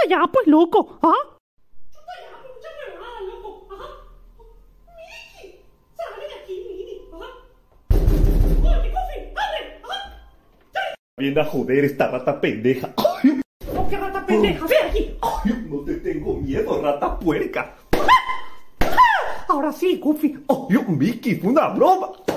ya, pues, loco. ¿Ah? Chuta ya, pues, mucha huevada, loco. Ajá. Miki, sale de aquí, Miki. Ajá. Oye, Goofy, abre. Ajá. Viene a joder esta rata pendeja. ¿Cómo que rata pendeja? Ven aquí. Ay, no te tengo miedo, rata puerca. Ahora sí, Goofy. Ay, Mickey, fue una broma.